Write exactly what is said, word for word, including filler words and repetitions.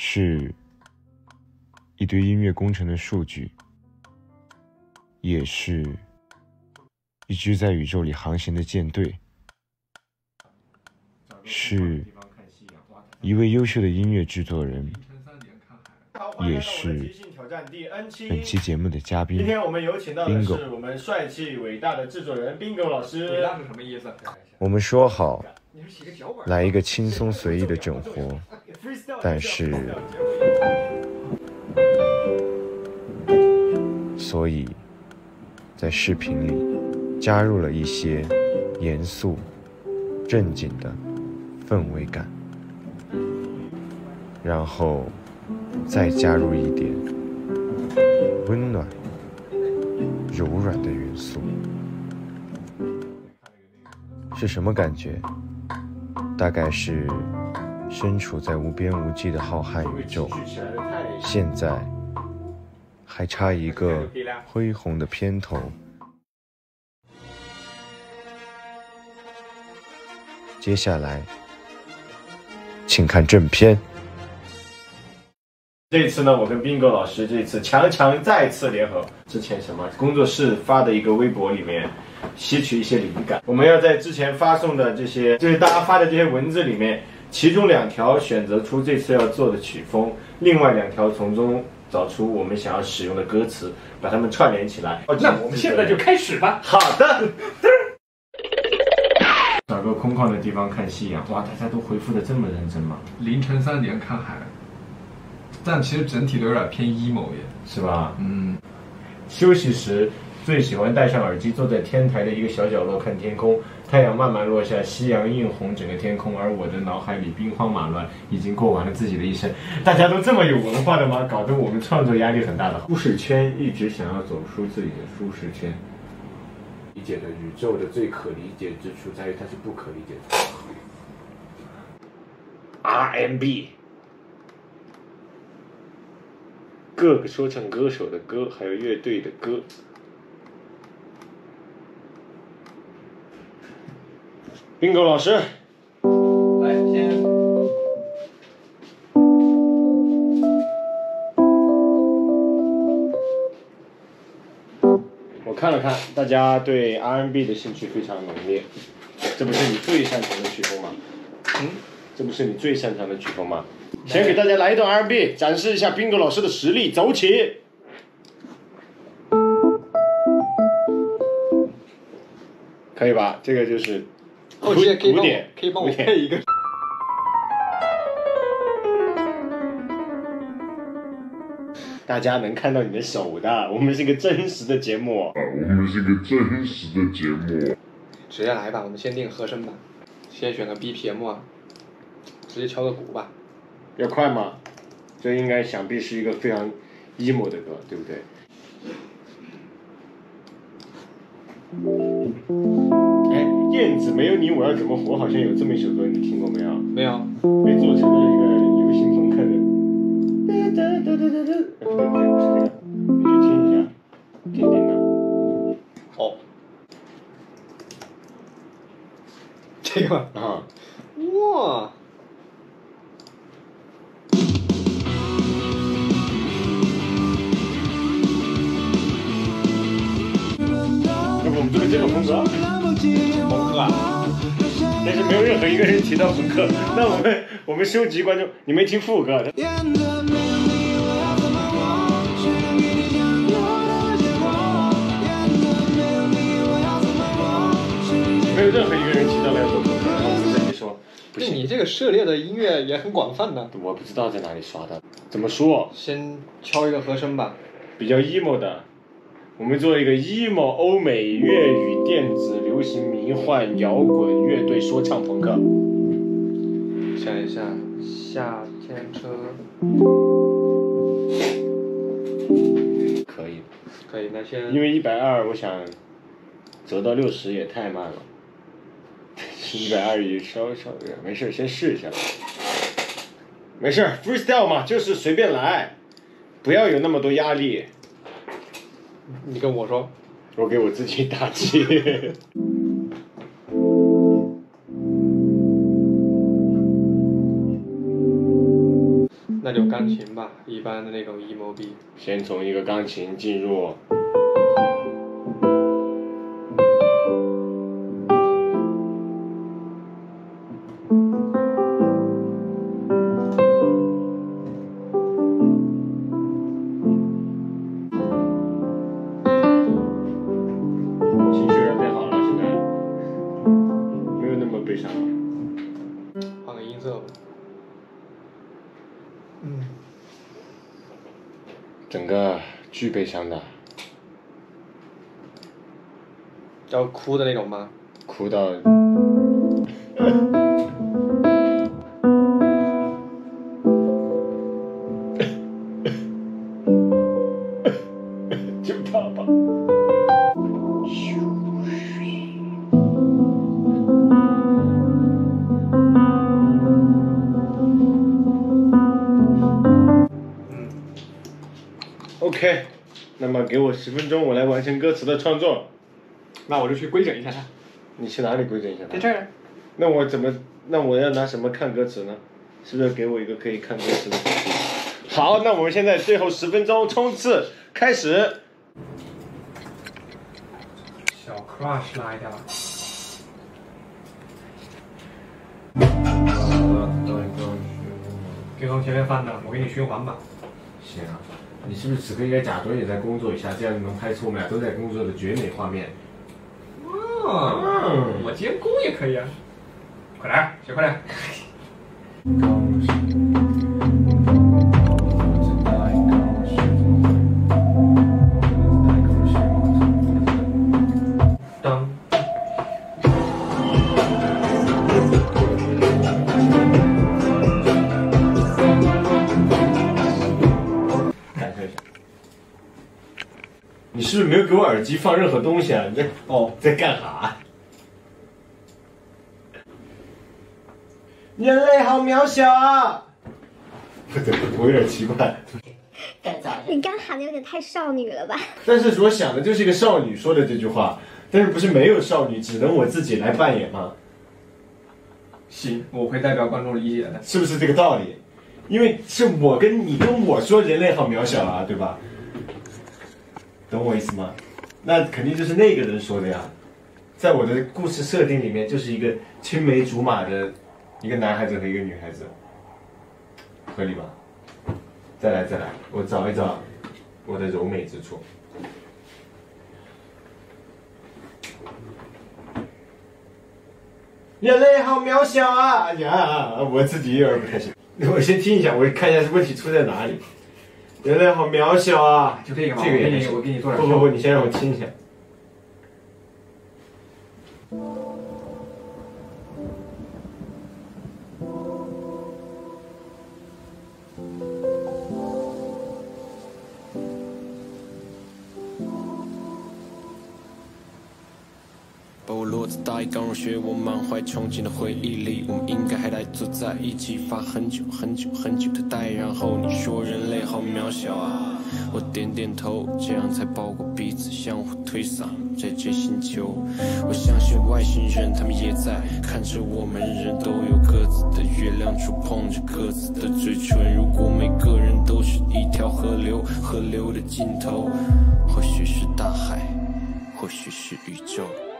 是一堆音乐工程的数据，也是一支在宇宙里航行的舰队，是一位优秀的音乐制作人，也是本期节目的嘉宾。 今天我们有请到的是我们帅气伟大的制作人 Bingo 老师。 伟大是什么意思？ 我们说好来一个轻松随意的整活，但是所以在视频里加入了一些严肃正经的氛围感，然后再加入一点温暖柔软的元素。是什么感觉？大概是身处在无边无际的浩瀚宇宙，现在还差一个恢宏的片头。接下来请看正片。 这次呢，我跟 Bingo 老师这次强强再次联合，之前什么工作室发的一个微博里面吸取一些灵感。我们要在之前发送的这些，就是大家发的这些文字里面，其中两条选择出这次要做的曲风，另外两条从中找出我们想要使用的歌词，把它们串联起来。 那我们现在就开始吧。 好的。找个空旷的地方看夕阳。哇，大家都回复的这么认真吗？ 凌晨三点看海，但其实整体都有点偏 emo 耶， 是吧？ 嗯。 休息时最喜欢戴上耳机，坐在天台的一个小角落看天空，太阳慢慢落下，夕阳映红整个天空，而我的脑海里兵荒马乱，已经过完了自己的一生。大家都这么有文化的吗？搞得我们创作压力很大的。舒适圈，一直想要走出自己的舒适圈。理解的宇宙的最可理解之处在于它是不可理解的。R and B， 各个说唱歌手的歌，还有乐队的歌。Bingo 老师， 来先。 我看了看，大家对 R and B 的兴趣非常浓烈。这不是你最擅长的曲风吗？嗯，这不是你最擅长的曲风吗？先给大家来一段 R and B， 展示一下 Bingo 老师的实力，走起！可以吧？这个就是古古典， 可以帮我配一个。 大家能看到你的手的，我们是个真实的节目。 啊，我们是个真实的节目。 直接来吧，我们先定和声吧，先选个 B P M 啊，直接敲个鼓吧。 要快吗？这应该想必是一个非常 emo 的歌，对不对？哎，燕子没有你我要怎么活？好像有这么一首歌，你听过没有？ 没有。 被做成了一个流行朋克的。不对不对，不是这个，你去听一下，听听的。 哦。这个啊。 哇。 要不我们做这个风格？ 朋克啊。 但是没有任何一个人提到朋克，那我们我们收集观众，你没听副歌？没有任何一个人提到了要做朋克，然后我们再去说。不行，你这个涉猎的音乐也很广泛的。 我不知道在哪里刷的，怎么说？ 先敲一个和声吧， 比较 emo 的。我们做一个 emo 欧美粤语电子流行迷幻摇滚乐队说唱朋克。 想一下，夏天车。 可以， 可以，那先。 因为一百二，我想折到六十也太慢了。一百二也稍稍的，没事，先试一下。没事 ，freestyle 嘛，就是随便来，不要有那么多压力。 你跟我说， 我给我自己打气。 那就钢琴吧，一般的那种 emo B。 先从一个钢琴进入。情绪有点变好了，现在没有那么悲伤了。 换个音色吧。嗯。 整个巨悲伤的。 要哭的那种吗？ 哭到。就怕吧。OK， 那么给我十分钟，我来完成歌词的创作。 那我就去规整一下它。 你去哪里规整一下它？ 在这儿。 那我怎么？那我要拿什么看歌词呢？是不是给我一个可以看歌词的工具？好，那我们现在最后十分钟冲刺开始。 小 crush 拉一下吧。别从前面翻的，我给你循环吧。 行啊，你是不是此刻应该假装也在工作一下，这样能拍出我们俩都在工作的绝美画面？ 哦，嗯、我监工也可以啊。快点，学快点。当。 感受一下。你是不是没有给我耳机放任何东西啊？你在哦在干啥？人类好渺小啊！不对，我有点奇怪。 你刚喊的有点太少女了吧？ 但是我想的就是一个少女说的这句话，但是不是没有少女，只能我自己来扮演吗？ 行，我会代表观众理解的。 是不是这个道理？因为是我跟你跟我说人类好渺小啊，对吧？懂我意思吗？那肯定就是那个人说的呀。在我的故事设定里面，就是一个青梅竹马的一个男孩子和一个女孩子，合理吧？再来再来，我找一找我的柔美之处。人类好渺小啊！哎呀，我自己有点不开心。我先听一下，我看一下问题出在哪里。人类好渺小啊！ 就这个吧， 这个也我给你，我给你做点。 不不不，你先让我听一下。 把我落在大一刚入学，我满怀憧憬的回忆里，我们应该还来坐在一起发很久很久很久的呆。然后你说人类好渺小啊，我点点头，这样才包裹彼此，相互推搡在这星球。我相信外星人，他们也在看着我们，人都有各自的月亮，触碰着各自的嘴唇。如果每个人都是一条河流，河流的尽头，或许是大海，或许是宇宙。